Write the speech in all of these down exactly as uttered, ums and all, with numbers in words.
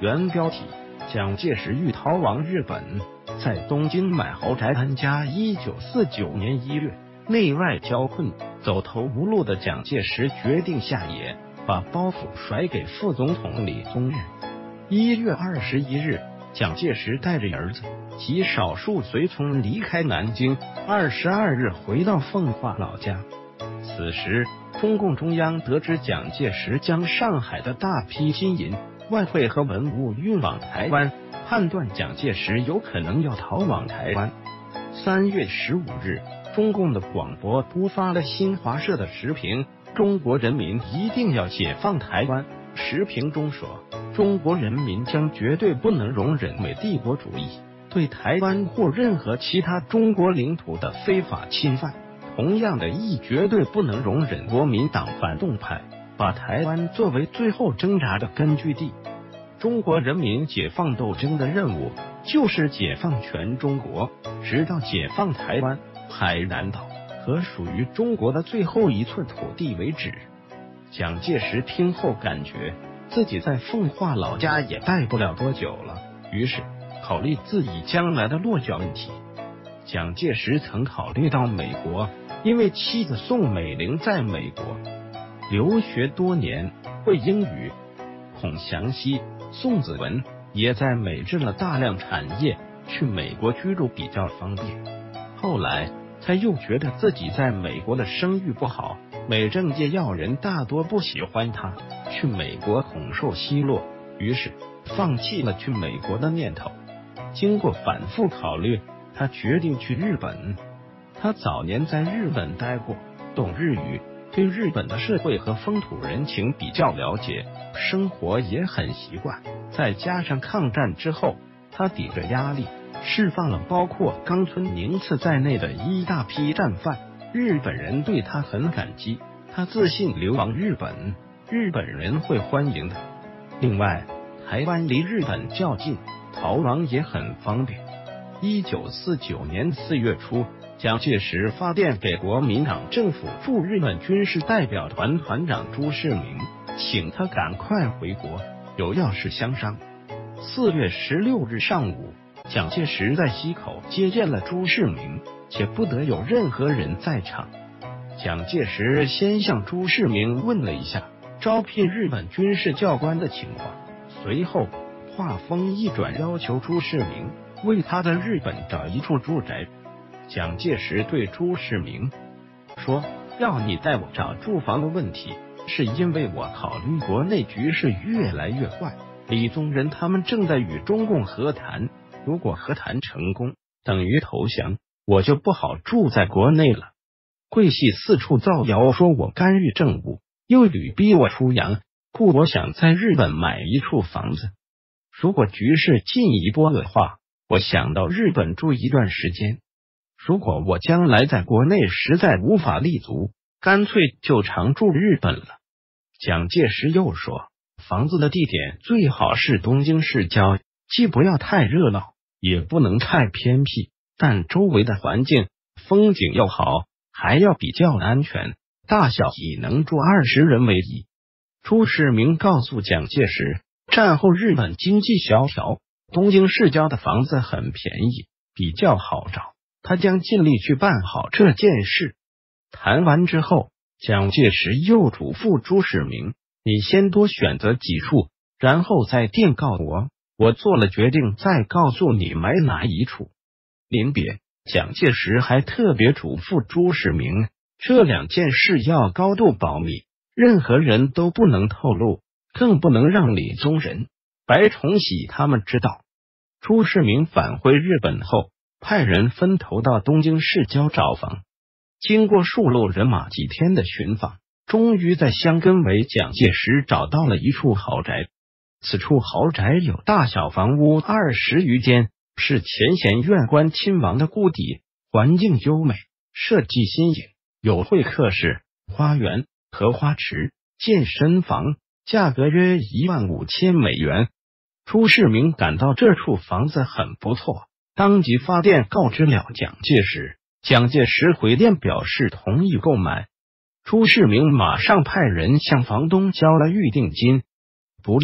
原标题：蒋介石欲逃亡日本，在东京买豪宅安家。一九四九年一月，内外交困、走投无路的蒋介石决定下野，把包袱甩给副总统李宗仁。一月二十一日，蒋介石带着儿子及少数随从离开南京。二十二日回到奉化老家。此时，中共中央得知蒋介石将上海的大批金银、外汇和文物运往台湾，判断蒋介石有可能要逃往台湾。三月十五日，中共的广播播发了新华社的时评：中国人民一定要解放台湾。时评中说，中国人民将绝对不能容忍美帝国主义对台湾或任何其他中国领土的非法侵犯。同样的，亦绝对不能容忍国民党反动派把台湾作为最后挣扎的根据地。中国人民解放斗争的任务就是解放全中国，直到解放台湾、海南岛和属于中国的最后一寸土地为止。蒋介石听后感觉自己在奉化老家也待不了多久了，于是考虑自己将来的落脚问题。蒋介石曾考虑到美国，因为妻子宋美龄在美国留学多年，会英语。孔祥熙、宋子文也在美置了大量产业，去美国居住比较方便。后来他又觉得自己在美国的声誉不好，美政界要人大多不喜欢他，去美国恐受奚落，于是放弃了去美国的念头。经过反复考虑，他决定去日本。他早年在日本待过，懂日语，对日本的社会和风土人情比较了解，生活也很习惯。再加上抗战之后，他抵着压力释放了包括冈村宁次在内的一大批战犯，日本人对他很感激，他自信流亡日本，日本人会欢迎的。另外，台湾离日本较近，逃亡也很方便。一九四九年四月初，蒋介石发电给国民党政府驻日本军事代表团团长朱世民，请他赶快回国，有要事相商。四月十六日上午，蒋介石在溪口接见了朱世民，且不得有任何人在场。蒋介石先向朱世民问了一下招聘日本军事教官的情况，随后话锋一转，要求朱世民为他在日本找一处住宅。蒋介石对朱世民说，要你带我找住房的问题，是因为我考虑国内局势越来越坏，李宗仁他们正在与中共和谈，如果和谈成功，等于投降，我就不好住在国内了。桂系四处造谣说我干预政务，又屡逼我出洋，故我想在日本买一处房子。如果局势进一步恶化，我想到日本住一段时间。如果我将来在国内实在无法立足，干脆就常住日本了。蒋介石又说，房子的地点最好是东京市郊，既不要太热闹，也不能太偏僻，但周围的环境风景要好，还要比较安全，大小以能住二十人为宜。朱世民告诉蒋介石，战后日本经济萧条，东京市郊的房子很便宜，比较好找，他将尽力去办好这件事。谈完之后，蒋介石又嘱咐朱世民，你先多选择几处，然后再电告我，我做了决定再告诉你买哪一处。临别，蒋介石还特别嘱咐朱世民，这两件事要高度保密，任何人都不能透露，更不能让李宗仁、白崇禧他们知道。朱世民返回日本后，派人分头到东京市郊找房。经过数路人马几天的寻访，终于在香根尾蒋介石找到了一处豪宅。此处豪宅有大小房屋二十余间，是前贤院官亲王的故邸，环境优美，设计新颖，有会客室、花园、荷花池、健身房，价格约一万五千美元。朱世民感到这处房子很不错，当即发电告知了蒋介石，蒋介石回电表示同意购买。朱世民马上派人向房东交了预定金，不料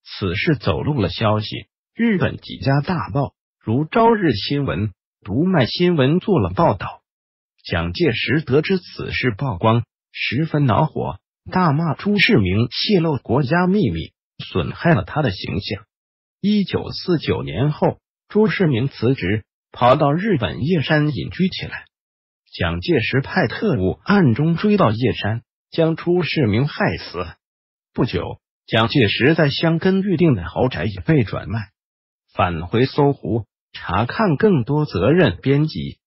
此事走漏了消息，日本几家大报如朝日新闻、读卖新闻做了报道。蒋介石得知此事曝光，十分恼火，大骂朱世民泄露国家秘密，损害了他的形象。一九四九年后，朱世民辞职，跑到日本叶山隐居起来。蒋介石派特务暗中追到叶山，将朱世民害死。不久，蒋介石在箱根预定的豪宅也被转卖。返回搜狐，查看更多责任编辑。